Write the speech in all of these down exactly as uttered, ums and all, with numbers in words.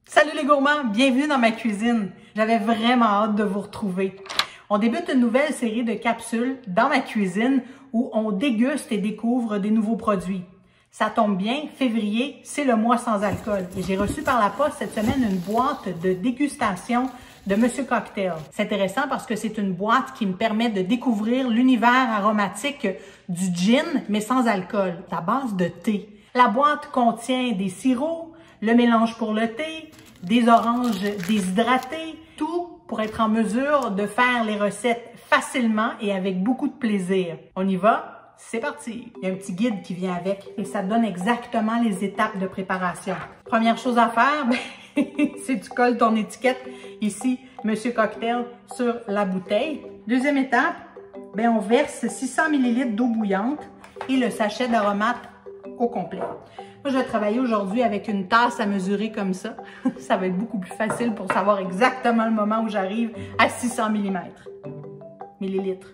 Salut les gourmands, bienvenue dans ma cuisine. J'avais vraiment hâte de vous retrouver. On débute une nouvelle série de capsules dans ma cuisine où on déguste et découvre des nouveaux produits. Ça tombe bien, février, c'est le mois sans alcool. Et j'ai reçu par la poste cette semaine une boîte de dégustation de Monsieur Cocktail. C'est intéressant parce que c'est une boîte qui me permet de découvrir l'univers aromatique du gin, mais sans alcool, à base de thé. La boîte contient des sirops, le mélange pour le thé, des oranges déshydratées, tout pour être en mesure de faire les recettes facilement et avec beaucoup de plaisir. On y va? C'est parti! Il y a un petit guide qui vient avec et ça donne exactement les étapes de préparation. Première chose à faire, ben, c'est tu colles ton étiquette ici, Monsieur Cocktail, sur la bouteille. Deuxième étape, ben, on verse six cents millilitres d'eau bouillante et le sachet d'aromates au complet. Moi, je vais travailler aujourd'hui avec une tasse à mesurer comme ça. Ça va être beaucoup plus facile pour savoir exactement le moment où j'arrive à six cents millimètres. Millilitres.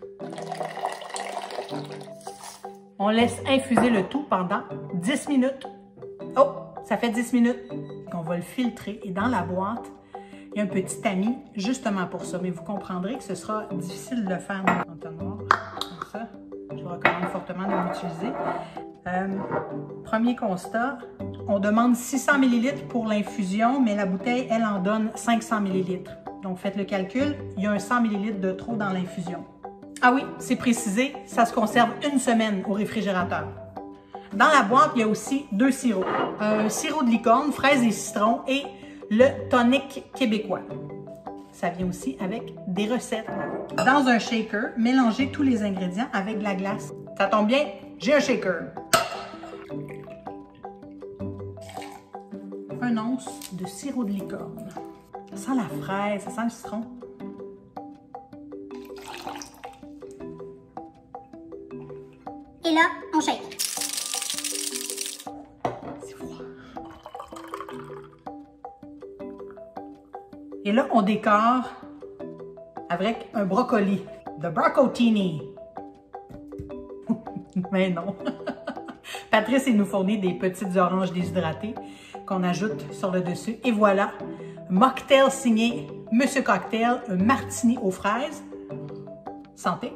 On laisse infuser le tout pendant dix minutes. Oh, ça fait dix minutes. On va le filtrer et dans la boîte, il y a un petit tamis justement pour ça. Mais vous comprendrez que ce sera difficile de le faire dans l'entonnoir. Comme ça, je vous recommande fortement de l'utiliser. Euh, premier constat, on demande six cents millilitres pour l'infusion, mais la bouteille, elle en donne cinq cents millilitres. Donc, faites le calcul, il y a un cent millilitres de trop dans l'infusion. Ah oui, c'est précisé, ça se conserve une semaine au réfrigérateur. Dans la boîte, il y a aussi deux sirops. Un sirop de licorne, fraise et citron et le tonic québécois. Ça vient aussi avec des recettes. Dans un shaker, mélangez tous les ingrédients avec de la glace. Ça tombe bien, j'ai un shaker. Un once de sirop de licorne. Ça sent la fraise, ça sent le citron. Et là, on shake. C'est froid. Et là, on décore avec un brocoli. The brocotini. Mais non. Patrice, il nous fournit des petites oranges déshydratées qu'on ajoute sur le dessus. Et voilà, mocktail signé Monsieur Cocktail, un martini aux fraises. Santé.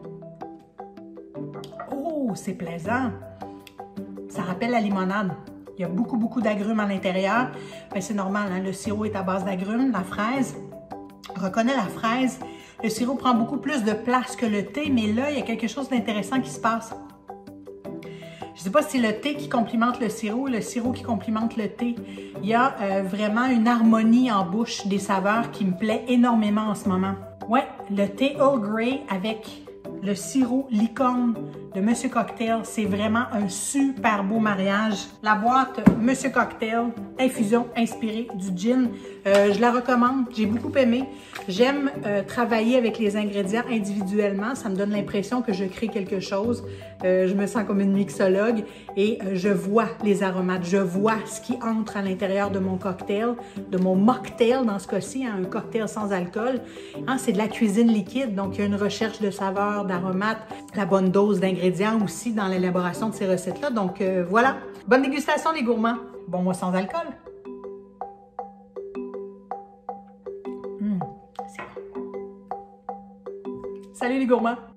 Oh, c'est plaisant. Ça rappelle la limonade. Il y a beaucoup, beaucoup d'agrumes à l'intérieur. Ben, c'est normal, hein? Le sirop est à base d'agrumes. La fraise, reconnaît la fraise. Le sirop prend beaucoup plus de place que le thé, mais là, il y a quelque chose d'intéressant qui se passe. Je ne sais pas si c'est le thé qui complimente le sirop ou le sirop qui complimente le thé. Il y a euh, vraiment une harmonie en bouche des saveurs qui me plaît énormément en ce moment. Ouais, le thé Earl Grey avec le sirop licorne de Monsieur Cocktail, c'est vraiment un super beau mariage. La boîte Monsieur Cocktail, infusion inspirée du gin, euh, je la recommande, j'ai beaucoup aimé. J'aime euh, travailler avec les ingrédients individuellement, ça me donne l'impression que je crée quelque chose. Euh, je me sens comme une mixologue et euh, je vois les aromates, je vois ce qui entre à l'intérieur de mon cocktail, de mon mocktail dans ce cas-ci, hein, un cocktail sans alcool. Hein, c'est de la cuisine liquide, donc il y a une recherche de saveurs, d'aromates, la bonne dose d'ingrédients aussi dans l'élaboration de ces recettes-là. Donc euh, voilà, bonne dégustation les gourmands. Bon mois sans alcool. Mmh, c'est bon. Salut les gourmands.